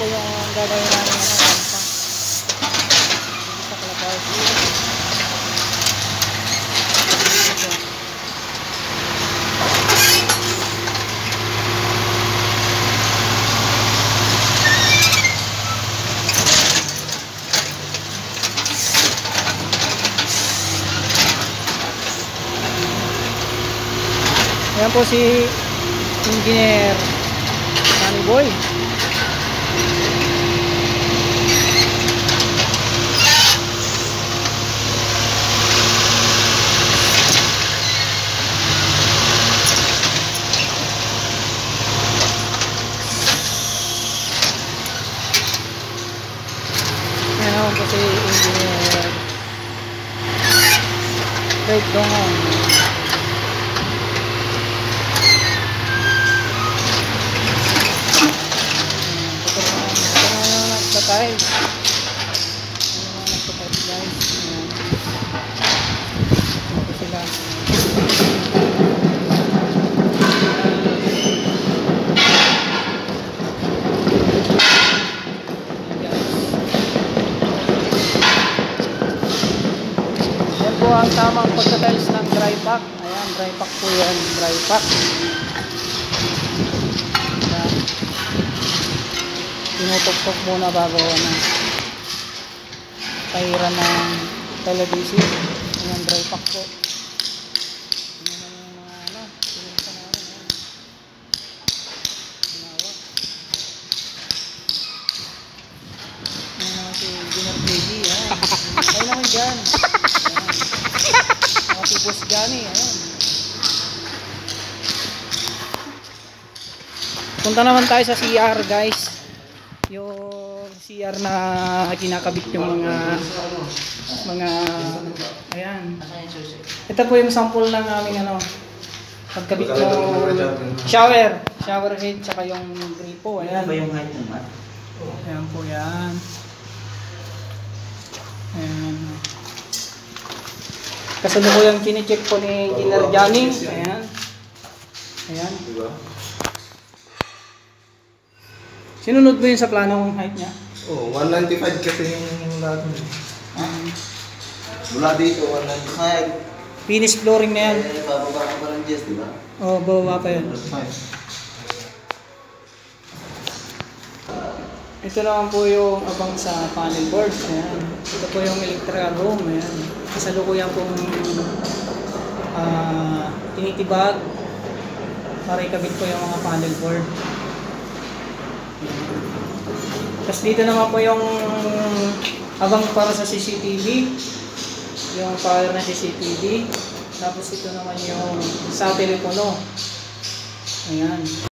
yung gagawin namin rampa. Sa Kalapar. Ayan po si Engineer Sunny Boy. Ayan po si Engineer Craig Dongon. Guys, guys, sila. Yan po ang tamang pagka-tiles ng dry pack. Ayan, dry pack po yan, dry pack. Tinutok-tok muna bago pahiran ng television. Ayan, dry pack po. Ayan yung mga pinunta namin. Ginawa. Ayan naman si Engineer Peggy. Ayan naman dyan. Ayan. Si Boss Johnny. Ayan. Punta naman tayo sa CR, guys. Yung CR na kinakabit yung mga ayan. Ito po yung sample ng aming pagkabit ng shower head tsaka yung gripo. Ayan. Ano ba yung height ng mat? Ayan po yan. Ayan. Kasalukuyang kine-check po ni Engineer Johnny. Ayan. Ayan. Sinunod mo yun sa planong height niya? Oh, 195 kasi yung lahat. Mula dito, 195. Finish flooring na yan. Bababa ka pa ng Jess, di ba? Oo, bababa pa yan. Ito naman po yung abang sa panel board. Ayan. Ito po yung electrical room. Ayan. Kasalukuyan pong tinitibag para ikabit po yung mga panel board. Tapos dito naman po yung abang para sa CCTV, yung power na CCTV. Tapos ito naman yung sa telepono. Ayan.